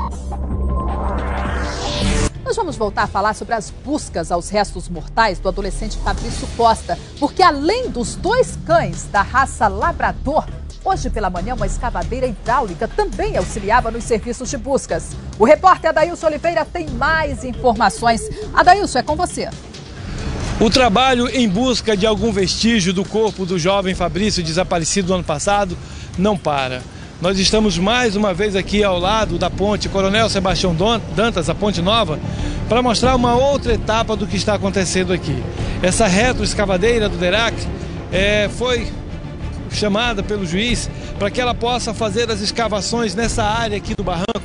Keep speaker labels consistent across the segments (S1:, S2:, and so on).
S1: Nós vamos voltar a falar sobre as buscas aos restos mortais do adolescente Fabrício Costa, porque além dos 2 cães da raça labrador, hoje pela manhã uma escavadeira hidráulica também auxiliava nos serviços de buscas. O repórter Adailson Oliveira tem mais informações. Adailson, é com você.
S2: O trabalho em busca de algum vestígio do corpo do jovem Fabrício, desaparecido no ano passado, não para. Nós estamos mais uma vez aqui ao lado da ponte Coronel Sebastião Dantas, a ponte nova, para mostrar uma outra etapa do que está acontecendo aqui. Essa retroescavadeira do DERAC foi chamada pelo juiz para que ela possa fazer as escavações nessa área aqui do barranco.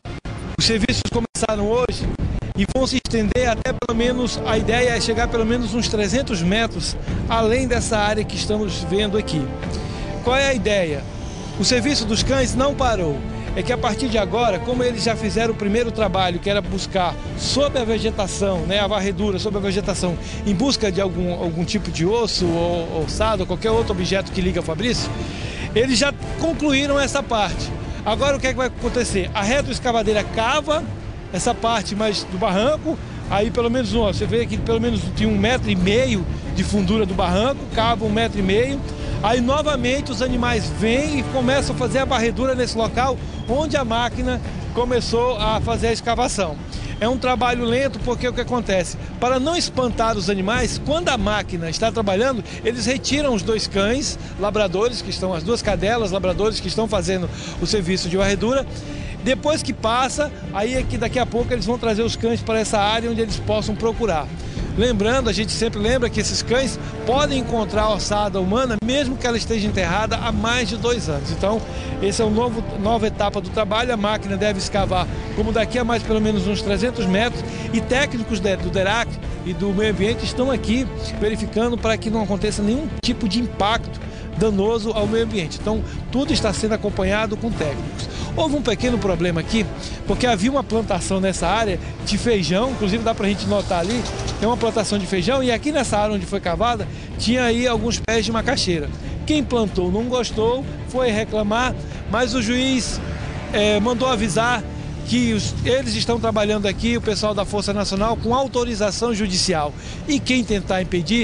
S2: Os serviços começaram hoje e vão se estender até pelo menos, a ideia é chegar pelo menos uns 300 metros além dessa área que estamos vendo aqui. Qual é a ideia? O serviço dos cães não parou. É que a partir de agora, como eles já fizeram o primeiro trabalho, que era buscar sob a vegetação, a varredura sobre a vegetação, em busca de algum tipo de osso ou ossado, ou qualquer outro objeto que liga ao Fabrício, eles já concluíram essa parte. Agora o que é que vai acontecer? A retroescavadeira cava essa parte mais do barranco, aí pelo menos, você vê que pelo menos tem 1,5 metro de fundura do barranco, cava 1,5 metro. Aí novamente os animais vêm e começam a fazer a varredura nesse local onde a máquina começou a fazer a escavação. É um trabalho lento porque o que acontece? Para não espantar os animais, quando a máquina está trabalhando, eles retiram os 2 cães labradores, que estão, as 2 cadelas labradores que estão fazendo o serviço de varredura. Depois que passa, aí é que daqui a pouco eles vão trazer os cães para essa área onde eles possam procurar. Lembrando, a gente sempre lembra que esses cães podem encontrar a ossada humana mesmo que ela esteja enterrada há mais de 2 anos. Então, essa é uma nova etapa do trabalho. A máquina deve escavar como daqui a mais pelo menos uns 300 metros e técnicos do DERAC e do meio ambiente estão aqui verificando para que não aconteça nenhum tipo de impacto danoso ao meio ambiente. Então, tudo está sendo acompanhado com técnicos. Houve um pequeno problema aqui, porque havia uma plantação nessa área de feijão, inclusive dá para a gente notar ali, tem uma plantação de feijão, e aqui nessa área onde foi cavada, tinha aí alguns pés de macaxeira. Quem plantou não gostou, foi reclamar, mas o juiz mandou avisar que eles estão trabalhando aqui, o pessoal da Força Nacional, com autorização judicial. E quem tentar impedir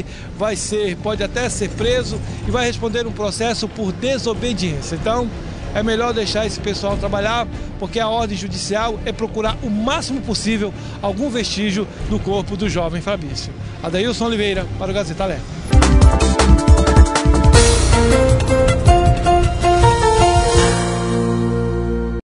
S2: pode até ser preso e vai responder um processo por desobediência. Então, é melhor deixar esse pessoal trabalhar, porque a ordem judicial é procurar o máximo possível algum vestígio do corpo do jovem Fabrício. Adailson Oliveira, para o Gazeta Alerta.